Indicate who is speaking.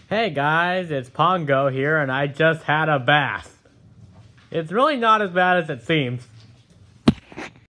Speaker 1: Hey guys, it's Pongo here and I just had a bath. It's really not as bad as it seems.